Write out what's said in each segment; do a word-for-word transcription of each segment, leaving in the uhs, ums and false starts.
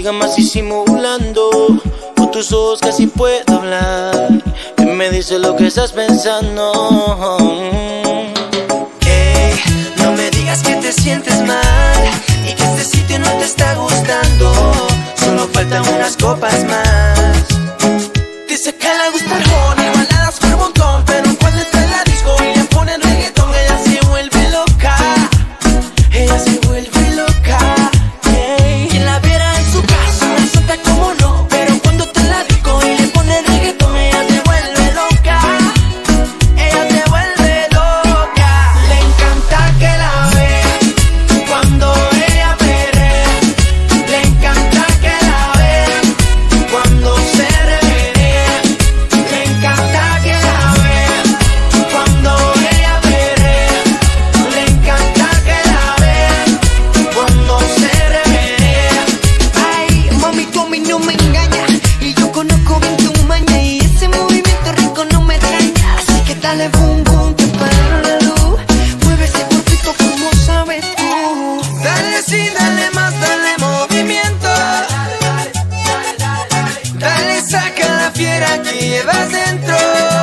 siga más disimulando. Con tus ojos casi puedo hablar. Y me dice lo que estás pensando. Ey, no me digas que te sientes mal y que este sitio no te está gustando. Solo faltan unas copas más. Dice que le gusta el honey, baladas por montón, pero cuando está en la disco y le ponen reggaetón, ella se vuelve loca. Ella se vuelve loca. Hey. Quien la viera en su casa, una santa como no, pero cuando está en la disco y le ponen reggaetón, ella se vuelve loca. Ella se vuelve loca. Le encanta que la vean cuando ella perrea. Le encanta que la vean cuando se remenea. Le encanta que la vean cuando ella perrea. Le encanta que la vean cuando se remenea. Ay, mami, tú a mí no me engañas y yo conozco bien tu maña y ese movimiento rico no me daña. Así que dale boom boom, que para la luz. Mueve ese cuerpito como sabes tú. Dale sí, dale más, dale movimiento. Dale, saca la fiera que llevas dentro.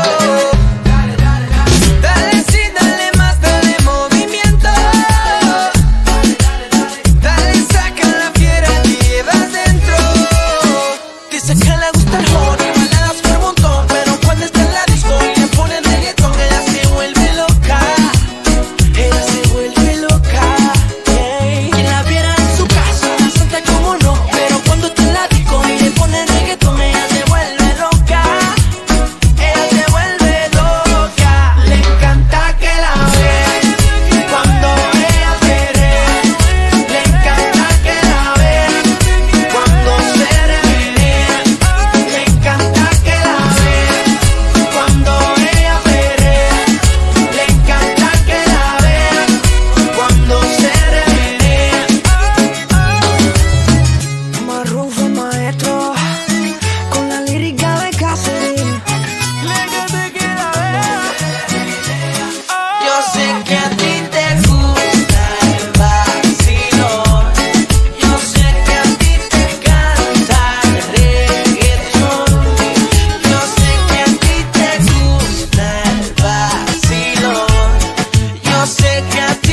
Dale sí, dale más, dale movimiento. Dale, saca la fiera que llevas dentro. Dice que le gusta el honey, baladas por montón, pero cuando está en la disco y le ponen reggaetón, ella se vuelve loca. Ella se vuelve loca. Hey. Quien la viera en su casa, una santa como no, pero cuando está en la disco y le ponen reggaetón, ella se vuelve loca. Ella se vuelve loca. Le encanta que la vean cuando ella perrea. Le encanta que la vean cuando se remenea. Le encanta que la vean cuando ella perrea. Le encanta que la vean cuando se remenea. Marrufo maestro con la lírica de Caserín. Yo sé que a ti te gusta el vacilón. Yo sé que a ti te encanta el reggaetón. Yo sé que a ti te gusta el vacilón. Yo sé que a ti